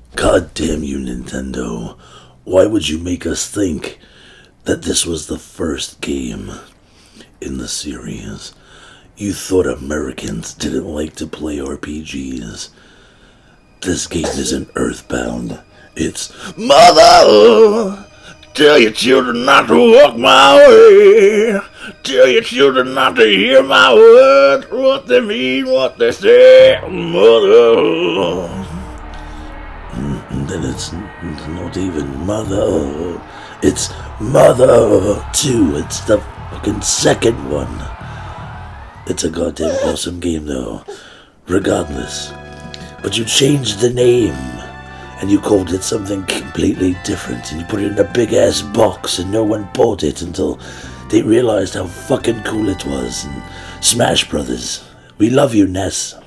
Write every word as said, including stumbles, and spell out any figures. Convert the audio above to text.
God damn you, Nintendo. Why would you make us think that this was the first game in the series? You thought Americans didn't like to play R P Gs. This game isn't Earthbound. It's Mother! Tell your children not to walk my way. Tell your children not to hear my words. What they mean, what they say. Mother. And then it's not even Mother. It's Mother two. It's the fucking second one. It's a goddamn awesome game though. Regardless. But you changed the name. And you called it something completely different. And you put it in a big ass box. And no one bought it until they realized how fucking cool it was. And Smash Brothers. We love you, Ness.